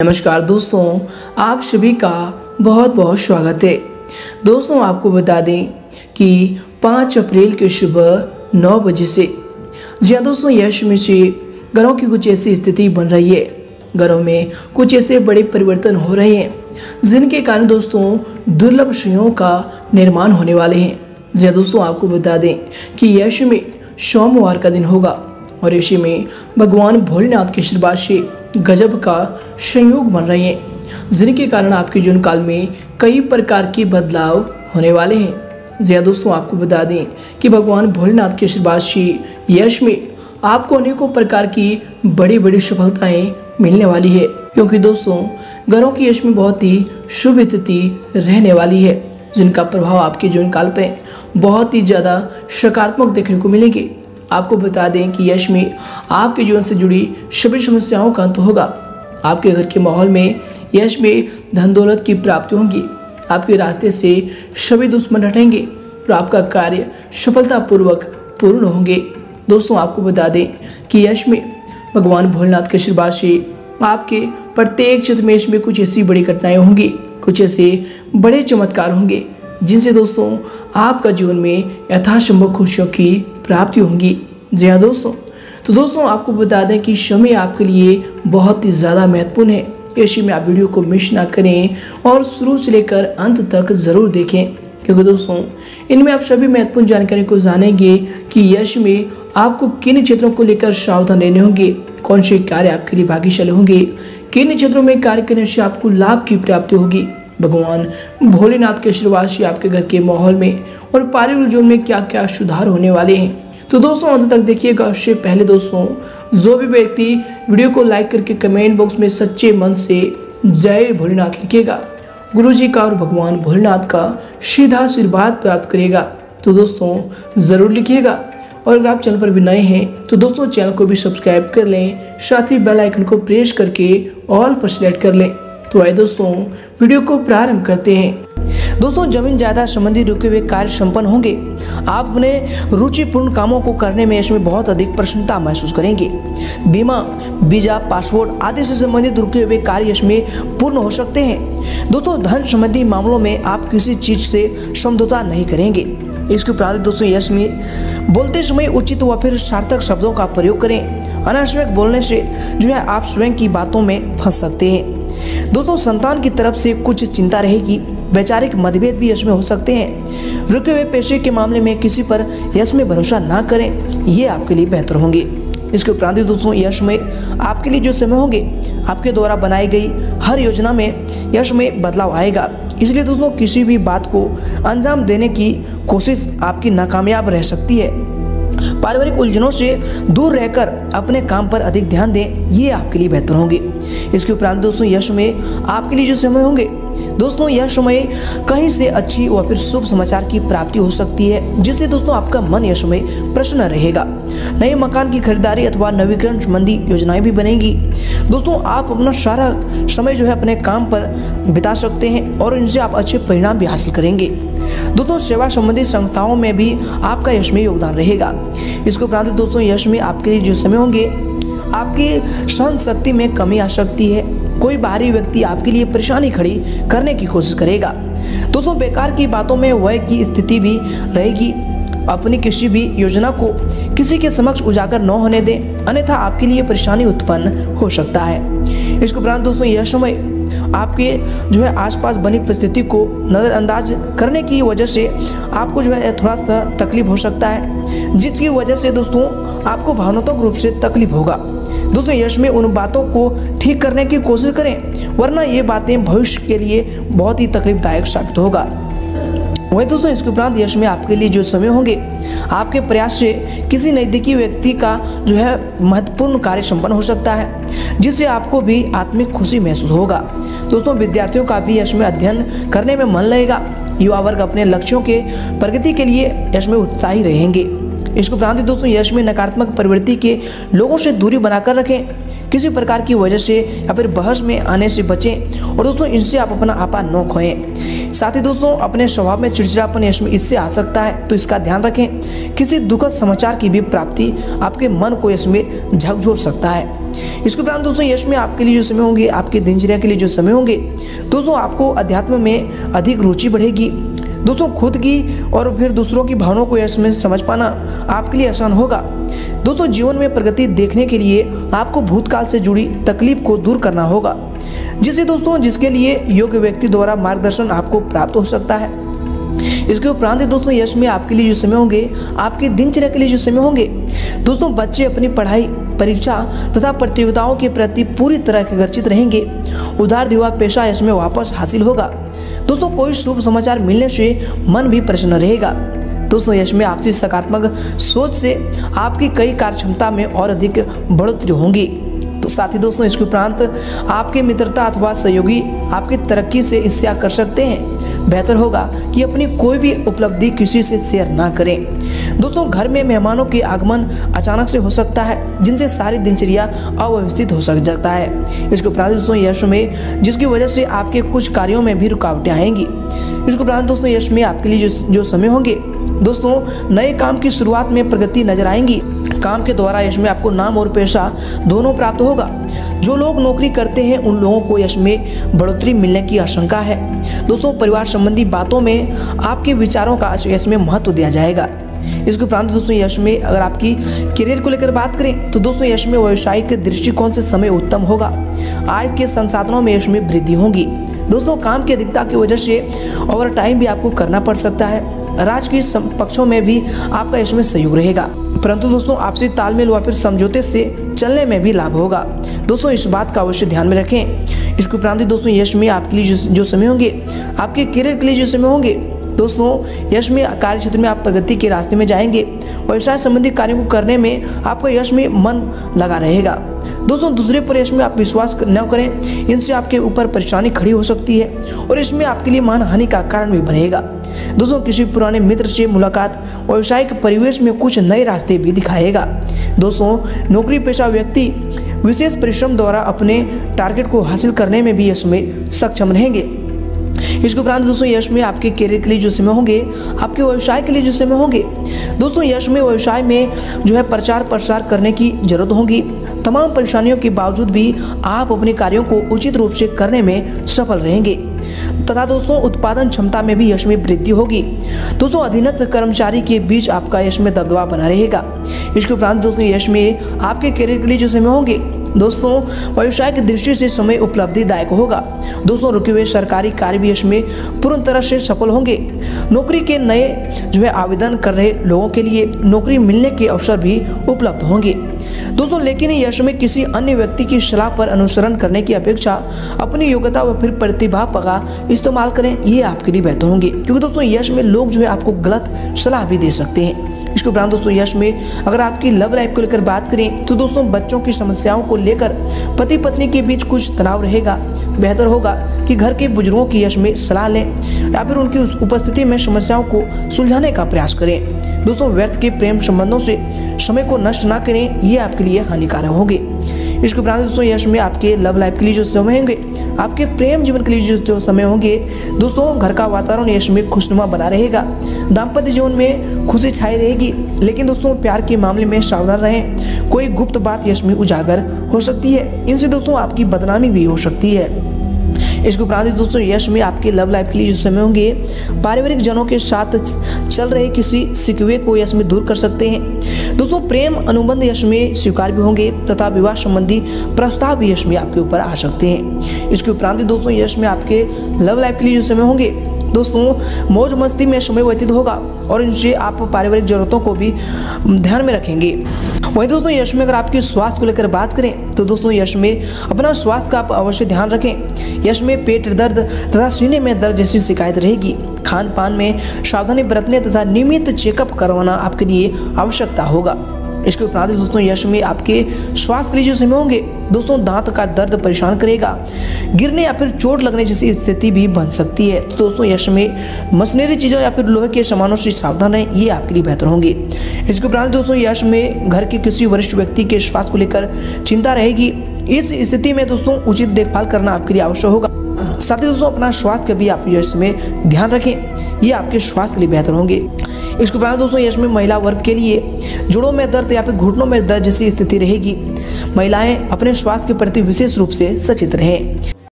नमस्कार दोस्तों, आप सभी का बहुत बहुत स्वागत है। दोस्तों आपको बता दें कि 5 अप्रैल की सुबह 9 बजे से जी हाँ दोस्तों, यश में से घरों की कुछ ऐसी स्थिति बन रही है। घरों में कुछ ऐसे बड़े परिवर्तन हो रहे हैं जिनके कारण दोस्तों दुर्लभ संयोग का निर्माण होने वाले हैं। जी हाँ दोस्तों, आपको बता दें कि यश में सोमवार का दिन होगा और ऐसे में भगवान भोलेनाथ के आशीर्वाद से गजब का संयोग बन रहे हैं जिनके कारण आपके जीवन काल में कई प्रकार के बदलाव होने वाले हैं। जी हाँ दोस्तों, आपको बता दें कि भगवान भोलेनाथ के आशीर्वाद से यश में आपको अनेकों प्रकार की बड़ी बड़ी सफलताएं मिलने वाली है, क्योंकि दोस्तों घरों की यश में बहुत ही शुभ स्थिति रहने वाली है जिनका प्रभाव आपके जीवन काल पे बहुत ही ज़्यादा सकारात्मक देखने को मिलेंगे। आपको बता दें कि यश में आपके जीवन से जुड़ी सभी समस्याओं का अंत होगा। आपके घर के माहौल में यश में धन दौलत की प्राप्ति होगी। आपके रास्ते से सभी दुश्मन हटेंगे और आपका कार्य सफलतापूर्वक पूर्ण होंगे। दोस्तों आपको बता दें कि यश में भगवान भोलेनाथ के आशीर्वाद से आपके प्रत्येक क्षेत्र में इसमें कुछ ऐसी बड़ी घटनाएं होंगी, कुछ ऐसे बड़े चमत्कार होंगे जिनसे दोस्तों आपका जीवन में यथासंभव खुशियों की प्राप्ति होंगी। जी हाँ दोस्तों, तो दोस्तों आपको बता दें कि समय आपके लिए बहुत ही ज़्यादा महत्वपूर्ण है। ऐसे में आप वीडियो को मिस ना करें और शुरू से लेकर अंत तक ज़रूर देखें, क्योंकि दोस्तों इनमें आप सभी महत्वपूर्ण जानकारी को जानेंगे कि यश में आपको किन क्षेत्रों को लेकर सावधान रहने होंगे, कौन से कार्य आपके लिए भाग्यशाली होंगे, किन क्षेत्रों में कार्य करने से आपको लाभ की प्राप्ति होगी। भगवान भोलेनाथ के आशीर्वाद से आपके घर के माहौल में और पारिवारिक जीवन में क्या क्या सुधार होने वाले हैं। तो दोस्तों अंत तक देखिएगा। उससे पहले दोस्तों जो भी व्यक्ति वीडियो को लाइक करके कमेंट बॉक्स में सच्चे मन से जय भोलेनाथ लिखेगा, गुरुजी का और भगवान भोलेनाथ का सीधा आशीर्वाद प्राप्त करेगा। तो दोस्तों ज़रूर लिखिएगा, और अगर आप चैनल पर भी नए हैं तो दोस्तों चैनल को भी सब्सक्राइब कर लें, साथ ही बेल आइकन को प्रेस करके ऑल पर सेलेक्ट कर लें। तो आइए दोस्तों वीडियो को प्रारंभ करते हैं। दोस्तों जमीन जायदाद संबंधी रुके हुए कार्य संपन्न होंगे। आप अपने रुचिपूर्ण कामों को करने में इसमें बहुत अधिक प्रसन्नता महसूस करेंगे। बीमा, वीजा, पासपोर्ट आदि से संबंधित रुके हुए कार्य इसमें पूर्ण हो सकते हैं। दोस्तों धन संबंधी मामलों में आप किसी चीज से समझौता नहीं करेंगे। इसके उपरांत दोस्तों यश में बोलते समय उचित व फिर सार्थक शब्दों का प्रयोग करें। अनावश्यक बोलने से जो है आप स्वयं की बातों में फंस सकते हैं। दोस्तों संतान की तरफ से कुछ चिंता रहेगी। वैचारिक मतभेद भी यश में हो सकते हैं। रुके हुए पैसे के मामले में किसी पर यश में भरोसा ना करें, ये आपके लिए बेहतर होंगे। इसके उपरांत दोस्तों यश में आपके लिए जो समय होंगे, आपके द्वारा बनाई गई हर योजना में यश में बदलाव आएगा। इसलिए दोस्तों किसी भी बात को अंजाम देने की कोशिश आपकी नाकामयाब रह सकती है। पारिवारिक उलझनों से दूर रहकर अपने काम पर अधिक ध्यान दें, ये आपके लिए बेहतर होंगे। इसके उपरांत दोस्तों यश में आपके लिए जो समय होंगे, दोस्तों यह समय कहीं से अच्छी व फिर शुभ समाचार की प्राप्ति हो सकती है, जिससे दोस्तों आपका मन यह समय प्रसन्न रहेगा। नए मकान की खरीदारी अथवा नवीकरण संबंधी योजनाएं भी बनेंगी। दोस्तों आप अपना सारा समय जो है अपने काम पर बिता सकते हैं और इनसे आप अच्छे परिणाम भी हासिल करेंगे। दोस्तों सेवा संबंधी संस्थाओं में भी आपका यश में योगदान रहेगा। इसके उपरांत दोस्तों यश में आपके लिए जो समय होंगे, आपकी सहन शक्ति में कमी आ सकती है। कोई बाहरी व्यक्ति आपके लिए परेशानी खड़ी करने की कोशिश करेगा। दोस्तों बेकार की बातों में व्यय की स्थिति भी रहेगी। अपनी किसी भी योजना को किसी के समक्ष उजागर न होने दें, अन्यथा आपके लिए परेशानी उत्पन्न हो सकता है। इसके उपरांत दोस्तों यह समय आपके जो है आसपास बनी परिस्थिति को नज़रअंदाज करने की वजह से आपको जो है थोड़ा सा तकलीफ हो सकता है, जिसकी वजह से दोस्तों आपको भावनात्मक रूप से तकलीफ होगा। दोस्तों यश में उन बातों को ठीक करने की कोशिश करें, वरना ये बातें भविष्य के लिए बहुत ही तकलीफदायक साबित होगा। वहीं दोस्तों इसके उपरांत यश में आपके लिए जो समय होंगे, आपके प्रयास से किसी नज़दीकी व्यक्ति का जो है महत्वपूर्ण कार्य संपन्न हो सकता है, जिससे आपको भी आत्मिक खुशी महसूस होगा। दोस्तों विद्यार्थियों का भी यश में अध्ययन करने में मन लगेगा। युवा वर्ग अपने लक्ष्यों के प्रगति के लिए यश में उत्साही रहेंगे। इसके उपरांत दोस्तों यश में नकारात्मक प्रवृत्ति के लोगों से दूरी बनाकर रखें। किसी प्रकार की वजह से या फिर बहस में आने से बचें और दोस्तों इनसे आप अपना आपा न खोएं। साथ ही दोस्तों अपने स्वभाव में चिड़चिड़ापन यश में इससे आ सकता है, तो इसका ध्यान रखें। किसी दुखद समाचार की भी प्राप्ति आपके मन को इसमें झकझोर सकता है। इसके उपरांत दोस्तों यश में आपके लिए जो समय होंगे, आपके दिनचर्या के लिए जो समय होंगे, दोस्तों आपको अध्यात्म में अधिक रुचि बढ़ेगी। दोस्तों खुद की और फिर दूसरों की भावनाओं को यश में समझ पाना आपके लिए आसान होगा। दोस्तों जीवन में प्रगति देखने के लिए आपको भूतकाल से जुड़ी तकलीफ को दूर करना होगा, जिसके लिए योग्य व्यक्ति द्वारा मार्गदर्शन आपको प्राप्त हो सकता है। इसके उपरांत दोस्तों यश में आपके लिए जो समय होंगे, आपके दिनचर्या के लिए जो समय होंगे, दोस्तों बच्चे अपनी पढ़ाई, परीक्षा तथा प्रतियोगिताओं के प्रति पूरी तरह एकत्रित रहेंगे। उधार दिया पेशा यश में वापस हासिल होगा। दोस्तों कोई शुभ समाचार मिलने से मन भी प्रसन्न रहेगा। दोस्तों यश में आपसी सकारात्मक सोच से आपकी कई कार्य क्षमता में और अधिक बढ़ोतरी होंगी। तो साथ ही दोस्तों इसके उपरांत आपके मित्रता अथवा सहयोगी आपकी तरक्की से ईर्ष्या कर सकते हैं। बेहतर होगा कि अपनी कोई भी उपलब्धि किसी से शेयर ना करें। दोस्तों घर में मेहमानों के आगमन अचानक से हो सकता है, जिनसे सारी दिनचर्या अव्यवस्थित हो सकता है। इसके उपरांत दोस्तों यश में जिसकी वजह से आपके कुछ कार्यों में भी रुकावटें आएंगी। इसके उपरांत दोस्तों यश में आपके लिए जो समय होंगे, दोस्तों नए काम की शुरुआत में प्रगति नजर आएंगी। काम के द्वारा यश में आपको नाम और पैसा दोनों प्राप्त होगा। जो लोग नौकरी करते हैं उन लोगों को यश में बढ़ोतरी मिलने की आशंका है। दोस्तों परिवार संबंधी बातों में आपके विचारों का यश में महत्व दिया जाएगा। इसके उपरांत दोस्तों यश में अगर आपकी करियर को लेकर बात करें तो दोस्तों यश में व्यावसायिक दृष्टिकोण से समय उत्तम होगा। आय के संसाधनों में यश में वृद्धि होगी। दोस्तों काम की अधिकता की वजह से ओवर टाइम भी आपको करना पड़ सकता है। राजकीय पक्षों में भी आपका इसमें सहयोग रहेगा, परंतु दोस्तों आपसी तालमेल व फिर समझौते से चलने में भी लाभ होगा। दोस्तों इस बात का अवश्य ध्यान में रखें। इसके उपरांत दोस्तों यश में आपके लिए जो समय होंगे, आपके करियर के लिए जो समय होंगे, दोस्तों यश में कार्य क्षेत्र में आप प्रगति के रास्ते में जाएंगे। व्यवसाय संबंधी कार्यों को करने में आपका यश में मन लगा रहेगा। दोस्तों दूसरे पर यश में आप विश्वास न करें, इनसे आपके ऊपर परेशानी खड़ी हो सकती है और इसमें आपके लिए मान हानि का कारण भी बनेगा। दोस्तों किसी पुराने मित्र से मुलाकात व्यावसायिक परिवेश में कुछ नए रास्ते भी दिखाएगा। दोस्तों नौकरी पेशा व्यक्ति विशेष परिश्रम द्वारा अपने टारगेट को हासिल करने में भी इसमें सक्षम रहेंगे। इसके उपरांत दोस्तों यश में आपके करियर के लिए जो समय होंगे, आपके व्यवसाय के लिए जो समय होंगे, दोस्तों यश में व्यवसाय में जो है प्रचार प्रसार करने की जरूरत होगी। तमाम परेशानियों के बावजूद भी आप अपने कार्यों को उचित रूप से करने में सफल रहेंगे तथा दोस्तों उत्पादन क्षमता में भी यश में वृद्धि होगी। दोस्तों अधीनस्थ कर्मचारी के बीच आपका यश में दबदबा बना रहेगा। इसके उपरांत दोस्तों यश में आपके करियर के लिए जो समय होंगे, दोस्तों व्यवसाय की दृष्टि से समय उपलब्धिदायक होगा। दोस्तों रुके हुए सरकारी कार्य भी इसमें पूर्ण तरह से सफल होंगे। नौकरी के नए जो है आवेदन कर रहे लोगों के लिए नौकरी मिलने के अवसर भी उपलब्ध होंगे। दोस्तों लेकिन यश में किसी अन्य व्यक्ति की सलाह पर अनुसरण करने की अपेक्षा अपनी योग्यता व फिर प्रतिभा का इस्तेमाल करें, ये आपके लिए बेहतर होंगे, क्योंकि दोस्तों यश में लोग जो है आपको गलत सलाह भी दे सकते हैं। इसके उपरांत दोस्तों यश में अगर आपकी लव लाइफ को लेकर बात करें तो दोस्तों बच्चों की समस्याओं को लेकर पति पत्नी के बीच कुछ तनाव रहेगा। बेहतर होगा कि घर के बुजुर्गों की यश में सलाह लें या फिर उनकी उपस्थिति में समस्याओं को सुलझाने का प्रयास करें। दोस्तों व्यर्थ के प्रेम संबंधों से समय को नष्ट ना करें, ये आपके लिए हानिकारक होंगे। इसके उपरांत दोस्तों यश में आपके लव लाइफ के लिए जो समय होंगे, आपके प्रेम जीवन के लिए जो समय होंगे, दोस्तों घर का वातावरण यश में खुशनुमा बना रहेगा। दाम्पत्य जीवन में खुशी छाई रहेगी, लेकिन दोस्तों प्यार के मामले में सावधान रहें। कोई गुप्त बात यश में उजागर हो सकती है, इनसे दोस्तों आपकी बदनामी भी हो सकती है। इसके उपरांत दोस्तों यश में आपके लव लाइफ के लिए जो समय होंगे, पारिवारिक जनों के साथ चल रहे किसी शिकवे को यश में दूर कर सकते हैं। दोस्तों प्रेम अनुबंध यश में स्वीकार भी होंगे तथा विवाह संबंधी प्रस्ताव भी यश में आपके ऊपर आ सकते हैं। इसके उपरांत दोस्तों यश में आपके लव लाइफ के लिए जो समय होंगे, दोस्तों मौज मस्ती में समय व्यतीत होगा और इनसे आप पारिवारिक जरूरतों को भी ध्यान में रखेंगे। वहीं दोस्तों यश में अगर आपके स्वास्थ्य को लेकर बात करें तो दोस्तों यश में अपना स्वास्थ्य का आप अवश्य ध्यान रखें। यश में पेट दर्द तथा सीने में दर्द जैसी शिकायत रहेगी। खान पान में सावधानी बरतने तथा नियमित चेकअप करवाना आपके लिए आवश्यकता होगा। इसके उपरांत दोस्तों यश में आपके स्वास्थ्य के लिए जो समय होंगे, दोस्तों दांत का दर्द परेशान करेगा। गिरने या फिर चोट लगने जैसी स्थिति भी बन सकती है। तो दोस्तों यश में मशीनरी चीज़ों या फिर लोहे के सामानों से सावधान रहें, ये आपके लिए बेहतर होंगे। इसके उपरांत दोस्तों यश में घर के किसी वरिष्ठ व्यक्ति के स्वास्थ्य को लेकर चिंता रहेगी। इस स्थिति में दोस्तों उचित देखभाल करना आपके लिए आवश्यक होगा। साथ ही दोस्तों अपना स्वास्थ्य का भी आप यश में ध्यान रखें, ये आपके स्वास्थ्य के लिए बेहतर होंगे। इसके उपरांत दोस्तों यश में महिला वर्ग के लिए जोड़ों में दर्द या फिर घुटनों में दर्द जैसी स्थिति रहेगी। महिलाएं अपने स्वास्थ्य के प्रति विशेष रूप से सचेत रहें।